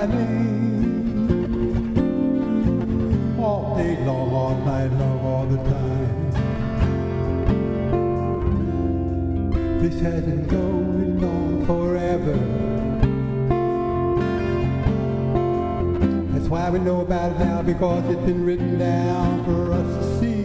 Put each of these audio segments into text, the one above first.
my name. All day long, all night long, all the time. This has been going on forever. That's why we know about it now, because it's been written down for us to see.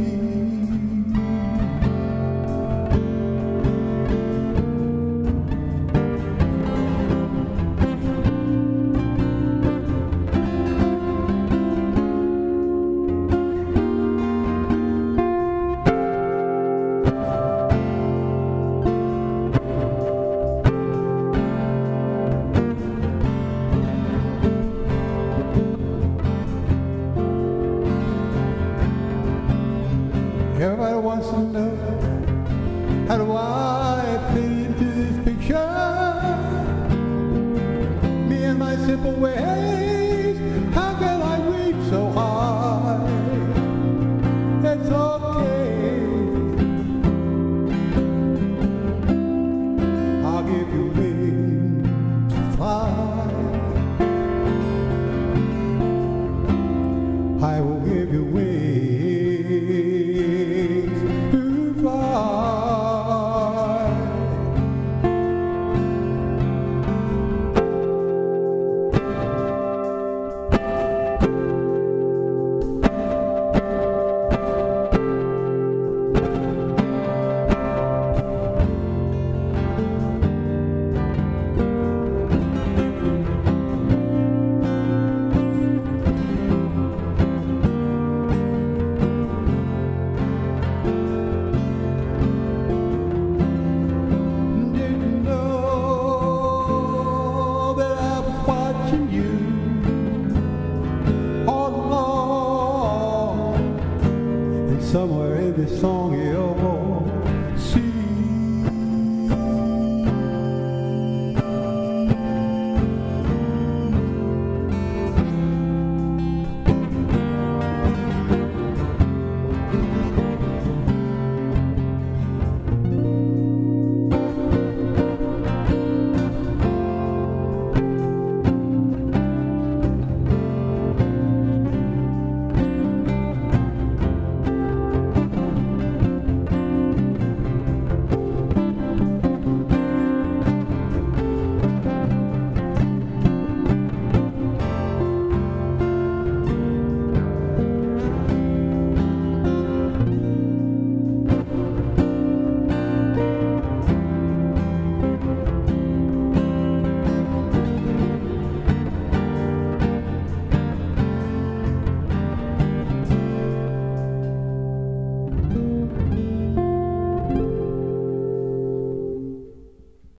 Everybody wants to know, how do I fit into this picture? Me and my simple way.